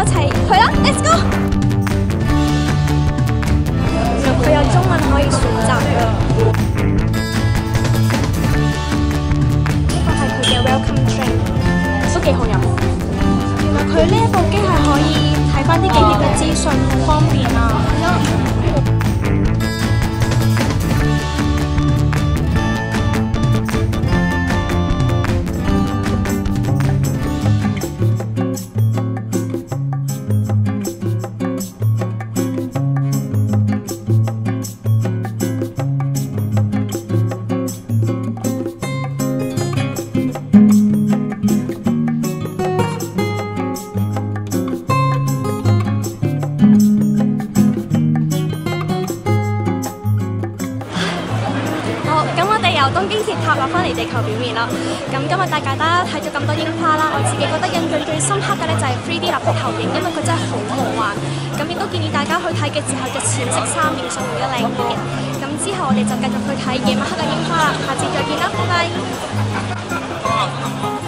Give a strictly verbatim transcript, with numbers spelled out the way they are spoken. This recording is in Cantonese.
一齊去啦 ！Let's go！ 佢有中文可以選擇㗎。呢個係佢嘅 Welcome Drink， 都幾好飲。原來佢呢一部機係可以睇翻啲景點嘅資訊，好方便啊！咁我哋由東京鐵塔落翻嚟地球表面啦。咁今日大家睇咗咁多櫻花啦，我自己覺得印象最深刻嘅咧就係 三 D 立體投影，因為佢真係好夢幻。咁亦都建議大家去睇嘅時候着淺色衫，影相會得靚啲嘅。咁之後我哋就繼續去睇夜晚黑嘅櫻花啦。下次再見啦，拜拜。